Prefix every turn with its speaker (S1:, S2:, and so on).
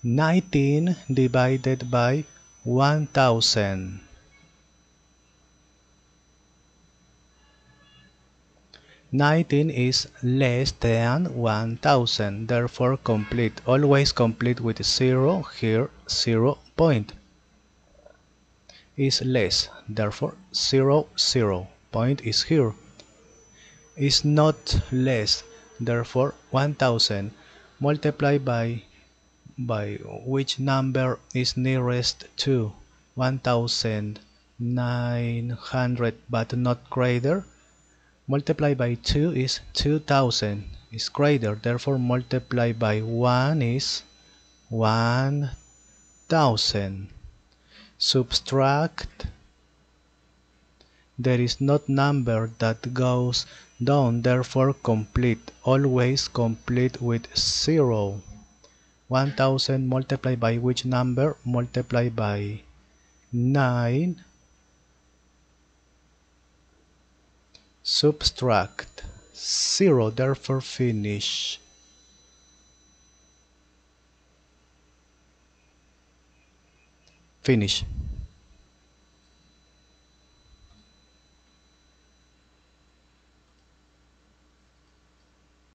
S1: 19 divided by 1000. 19 is less than 1000, therefore complete. Always complete with 0, here 0 point. Is less, therefore 0, 0. Point is here. Is not less, therefore 1000. Multiply by which number is nearest to 1900 but not greater. Multiply by 2 is 2000, is greater, therefore multiply by 1 is 1000. Subtract, there is not number that goes down, therefore complete, always complete with 0. 1000 multiplied by which number? Multiply by 9. Subtract 0, therefore finish. Finish.